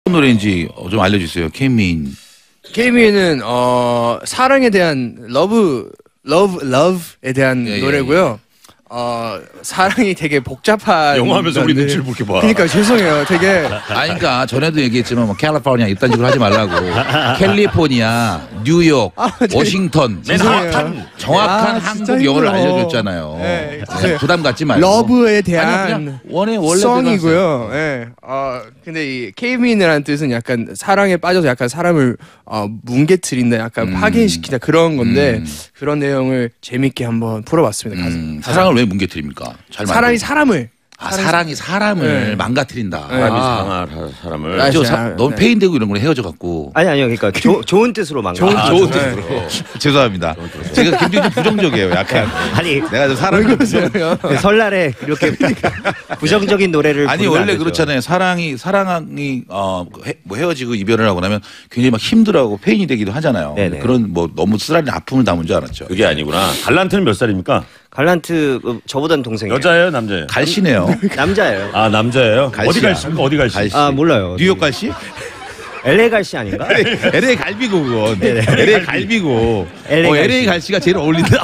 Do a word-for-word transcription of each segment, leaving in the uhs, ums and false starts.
노래인지 좀 알려주세요. 케이민. 케이민은 어 사랑에 대한 러브 러브 러브에 대한 예, 노래고요. 예. 어 사랑이 되게 복잡한 영화하면서 우리 건데. 눈치를 볼 게 봐. 그러니까 죄송해요. 되게 아니 그러니까 전에도 얘기했지만 뭐 캘리포니아 이딴 식으로 하지 말라고. 캘리포니아, 뉴욕, 아, 네. 워싱턴. 죄송해요. 정확한 아, 한국 진짜 영어를 힘들어. 알려줬잖아요. 네, 네, 부담 갖지 말고. 러브에 아니요, 대한 그냥 원래 원래 성이고요. 예. 어 근데 이 케이민이라는 뜻은 약간 사랑에 빠져서 약간 사람을 어 뭉개트린다, 약간 음. 파괴시킨다 그런 건데 음. 그런 내용을 재밌게 한번 풀어봤습니다. 가사. 음, 사랑을 왜 뭉개뜨립니까? 잘 사랑이 말고. 사람을 아, 사랑이 사람을 네. 망가뜨린다. 네. 사람이 아, 상할 사람을. 아, 저 아, 너무 네. 페인되고 이런 걸로 헤어져 갖고. 아니 아니요, 그러니까 조, 좋은 뜻으로 망가. 좋은 아, 뜻으로. 좋은 네. 뜻으로. 죄송합니다. 제가 굉장히 좀 부정적이에요. 약간. 아니 내가 좀 사랑을 부정... 그 설날에 이렇게 부정적인 노래를 아니 부르면 안 원래 되죠. 그렇잖아요. 사랑이 사랑이 어 뭐 헤어지고 이별을 하고 나면 굉장히 막 힘들어하고 페인이 되기도 하잖아요. 네네. 그런 뭐 너무 쓰라린 아픔을 담은 줄 알았죠. 그게 아니구나. 갈란트는 몇 살입니까? 갈란트 어, 저보단 동생이에요. 여자예요, 남자예요? 갈씨네요. 남자예요. 아 남자예요. 갈씨야. 어디 갈씨입니까? 어디 갈씨? 갈씨. 아 몰라요. 뉴욕 갈씨? 엘에이 갈씨 아닌가? 엘에이 갈비고 그건. 네네. 엘에이 갈비고. 엘에이 어, 갈씨. 엘에이 갈씨가 제일 어울린다.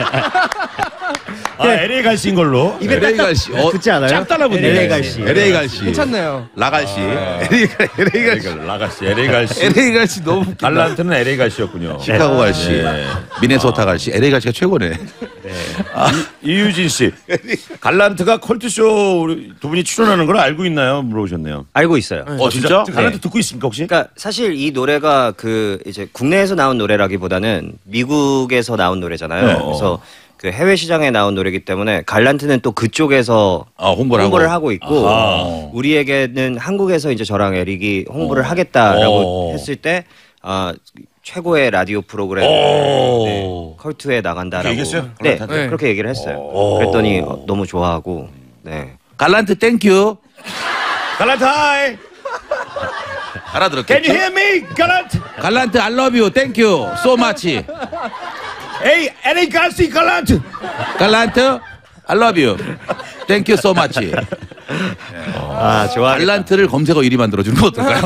아 엘에이 갈씨인 걸로. 엘에이 갈씨. 어, 붙지 않아요? 짝 달라붙네. 엘에이 갈씨. 엘에이 갈씨. 괜찮나요? 라갈씨. 엘에이 갈- 엘에이 갈씨. 라갈씨, 엘에이 갈씨. 엘에이 갈씨 너무 웃긴다. 갈란트는 엘에이 갈씨였군요. 시카고 갈씨. 네. 미네소타 갈씨. 엘에이 갈씨가 최고네. 이유진 씨, 갈란트가 컬투쇼 우리 두 분이 출연하는 걸 알고 있나요? 물어보셨네요. 알고 있어요. 어 진짜? 지금 갈란트 듣고 있습니까 혹시? 그러니까 사실 이 노래가 그 이제 국내에서 나온 노래라기보다는 미국에서 나온 노래잖아요. 네. 그래서 그 해외 시장에 나온 노래이기 때문에 갈란트는 또 그쪽에서 아, 홍보를 하고. 하고 있고 아하. 우리에게는 한국에서 이제 저랑 에릭이 홍보를 하겠다라고 어. 했을 때 아, 최고의 라디오 프로그램 오. 네, 컬투에 나간다라고 그렇게 얘기했어요? 네, 갈란트한테? 그렇게 얘기를 했어요. 오. 그랬더니 어, 너무 좋아하고 네. 갈란트 땡큐. 갈란트 하이. Can 알아들었겠죠? you hear me? 갈란트. 갈란트 I love you. 땡큐. so much. 에이 엘에이 갈씨 갈란트. 갈란트 I love you. 땡큐 so much. 아 좋아. 갈란트를 검색어 일 위 만들어주는 거 어떨까요?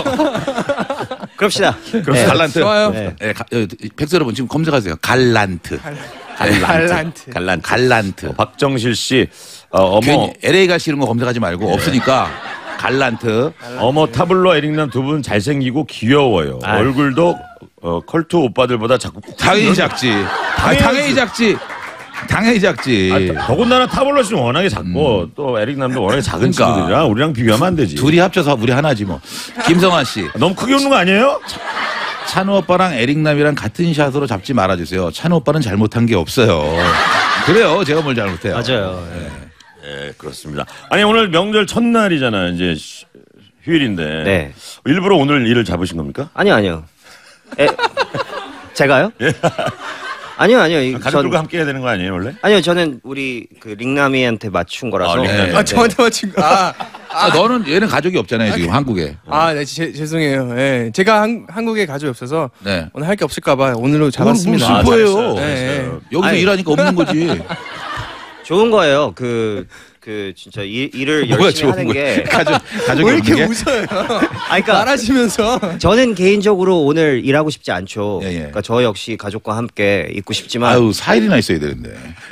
그럽시다. 그럼 네. 갈란트. 좋아요. 네. 네, 가- 어, 백서 여러분 지금 검색하세요. 갈란트. 갈란트. 갈란트. 갈란트. 박정실 씨, 어, 어머 괜히 엘에이 가시 이런 거 검색하지 말고 없으니까 갈란트. 어머 타블로 에릭남 두 분 잘생기고 귀여워요. 아. 얼굴도 어, 컬투 오빠들보다 자꾸 당연히 작지. 아, 당연히 작지. 당연히 작지. 아, 더군다나 타블로 씨는 워낙에 작고 또 에릭남도 워낙에 작은 그러니까. 친구들이라 우리랑 비교하면 안 되지. 둘이 합쳐서 우리 하나지 뭐. 김성환 씨. 너무 크게 웃는 거 아니에요? 찬우 오빠랑 에릭남이랑 같은 샷으로 잡지 말아주세요. 찬우 오빠는 잘못한 게 없어요. 그래요. 제가 뭘 잘못해요. 맞아요. 네, 그렇습니다. 아니 오늘 명절 첫날이잖아요. 이제 쉬- 휴일인데 네. 일부러 오늘 일을 잡으신 겁니까? 아니요, 아니요. 에, 제가요? 아니요, 아니요. 이- 가족들과 전, 함께 해야 되는 거 아니에요 원래? 아니요, 저는 우리 그 링남이한테 맞춘 거라서. 아, 링남이. 네. 아 저한테 맞춘 거. 아, 아, 너는 얘는 가족이 없잖아요. 지금 한국에. 아, 네, 제, 죄송해요. 예. 제가 한, 한국에 가족이 없어서 네. 오늘 할 게 없을까봐 오늘로 잡았습니다. 뭘 슬퍼- 슬퍼해요. 잘했어요, 네. 잘했어요. 여기서 아니. 일하니까 없는 거지. 좋은 거예요. 그, 그 진짜 일, 일을 뭐가 열심히 좋은 하는 거야? 게. 가족, 가족이 왜 없는 이렇게 게? 웃어요? 아, 그러니까 말하시면서. 저는 개인적으로 오늘 일하고 싶지 않죠. 예, 예. 그러니까 저 역시 가족과 함께 있고 싶지만. 아유, 사 일이나 있어야 되는데.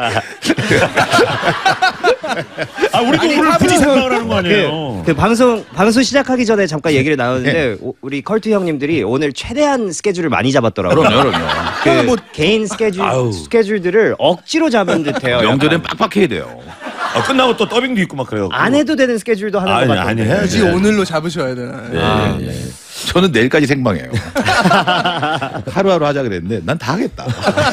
아 우리도 아니, 오늘 굳이 타블로는- 생각을 하는 거 아니에요? 그 방송 방송 시작하기 전에 잠깐 얘기를 나눴는데 오- 우리 컬투 형님들이 오늘 최대한 스케줄을 많이 잡았더라고요. 그럼요, 그럼요. 그 뭐- 개인 스케줄 아우. 스케줄들을 억지로 잡은 듯해요. 명절엔 약간. 빡빡해야 돼요. 아, 끝나고 또 더빙도 있고 막 그래요. 안 해도 되는 스케줄도 하는 아니, 것 같아요. 아니, 해야지. 굳이 오늘로 잡으셔야 되나. 예, 아, 예. 저는 내일까지 생방해요. 하루하루 하자 그랬는데 난 다 하겠다.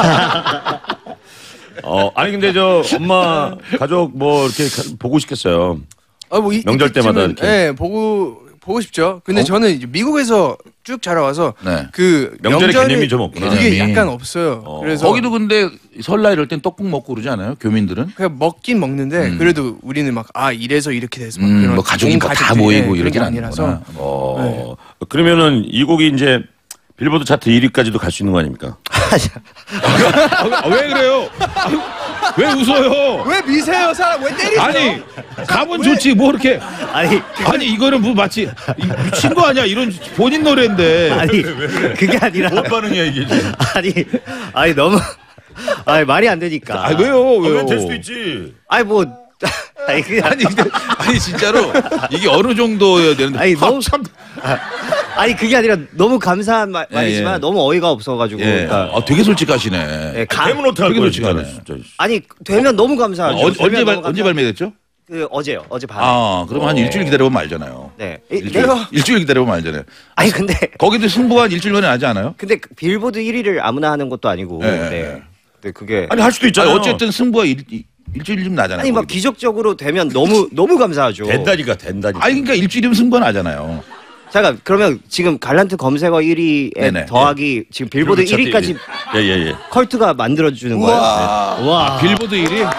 어 아니 근데 저 엄마 가족 뭐 이렇게 가- 보고 싶겠어요. 아, 뭐 이, 명절 때마다 이때쯤은, 이렇게. 예, 보고 보고 싶죠. 근데 어? 저는 이제 미국에서 쭉 자라와서 네. 그 명절의 명절이 개념이 좀 없구나. 그게 개념이. 약간 없어요. 어. 그래서 거기도 근데 설날 이럴 땐 떡국 먹고 그러지 않아요? 교민들은? 그냥 먹긴 먹는데 그래도 우리는 막 아 이래서 이렇게 돼서 막 음, 그런 뭐 가족이 온 뭐 다 가족들이, 모이고 예, 그런 이러진 게 아니라서 않는구나. 어 그러면은 이 곡이 이제 빌보드 차트 일 위까지도 갈 수 있는 거 아닙니까? 아, 왜 그래요? 왜 웃어요? 왜 미세요 사람 왜 때리세요? 아니 가면 좋지 뭐 이렇게 아니 아니 이거는 뭐 마치 이- 미친 거 아니야 이런 본인 노래인데 아니 그게 아니라 뭔 반응이야 이게? 지금? 아니 아니 너무 아니 말이 안 되니까. 아 왜요 왜요? 왜 될 수도 있지. 아니 뭐 아니 그게 아니 근데 아니 진짜로 이게 어느 정도여야 되는데 아니, 너무- 참 아니 그게 아니라 너무 감사한 말, 예, 말이지만 예. 너무 어이가 없어가지고. 예. 그러니까 아, 되게 솔직하시네. 예, 가- 되면 어떡할 되게 거야 솔직하네. 진짜. 진짜. 아니 되면 너무 감사하죠. 어, 되면 언제 발 너무 언제 감사- 발매됐죠? 그 어제요. 어제 밤에. 아 그럼 한 어. 일주일 기다려보면 알잖아요. 네. 이- 일주일, 네. 일주일 기다려보면 알잖아요. 아니 근데 거기도 승부가 한 일주일 만에 나지 않아요? 근데 그 빌보드 일 위를 아무나 하는 것도 아니고. 예, 네. 예. 근데 그게 아니 할 수도 아니, 있잖아요. 어쨌든 승부가 일, 일- 일주일쯤 나잖아요. 아니 막 거기도. 기적적으로 되면 너무 너무 감사하죠. 된다니까 된다니까. 아니 그러니까 일주일이면 승부가 나잖아요. 잠깐 그러면 지금 갈란트 검색어 일 위에 네네. 더하기 지금 빌보드 일 위까지 예예 예. 컬트가 만들어주는 거예요. 네. 와. 빌보드 일 위?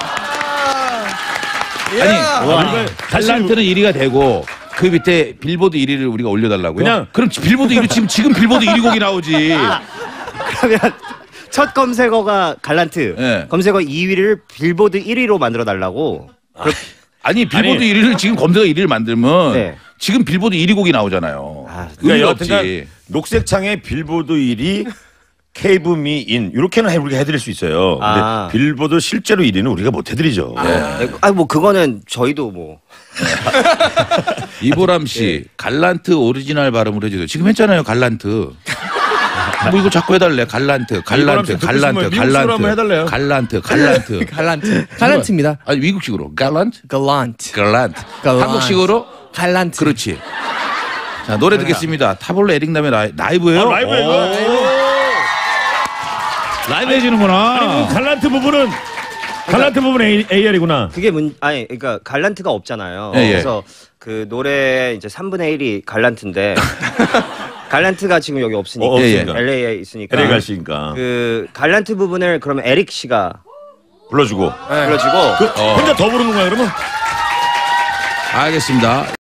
예. 아니 와. 우리가 갈란트는 일 위가 되고 그 밑에 빌보드 일 위를 우리가 올려달라고요? 그냥- 그럼 빌보드 일 위 지금 지금 빌보드 일 위 곡이 나오지. 그러면 첫 검색어가 갈란트, 예. 검색어 이 위를 빌보드 일 위로 만들어 달라고. 아니 빌보드 아니. 일 위를 지금 검색어 일 위를 만들면 네. 지금 빌보드 일 위 곡이 나오잖아요. 아, 그러니까 의미가 여튼간 없지. 녹색 창에 빌보드 일 위 케이브미 인 이렇게는 해- 우리가 해드릴 수 있어요. 근데 아. 빌보드 실제로 일 위는 우리가 못 해드리죠. 네. 아니 뭐 그거는 저희도 뭐 이보람 씨 갈란트 오리지널 발음으로 해주세요. 지금 했잖아요 갈란트. 뭐 이거 자꾸 해달래 갈란트 이보람 씨 갈란트 듣고 갈란트 싶으면 미국식으로 한번 해달래요. 갈란트 갈란트 갈란트 갈란트입니다. 아니 미국식으로 갈란트 갈란트 갈란트 갈란트. 한국식으로 갈란트. 그렇지. 자 노래 듣겠습니다. 타블로 에릭남의 라이, 라이브예요. 아, 라이브 이거. 라이브 해주는구나. 아니 그 갈란트 부분은 갈란트 부분 에이알이구나. 그게 문 아니 그러니까 갈란트가 없잖아요. 예, 예. 그래서 그 노래 이제 삼분의 일이 갈란트인데 갈란트가 지금 여기 없으니까 어, 없으니까. 엘에이에 있으니까 엘에이 갈 씨니까 그 갈란트 부분을 그러면 에릭 씨가 불러주고 불러주고 그 혼자 더 부르는 거야 그러면? 알겠습니다.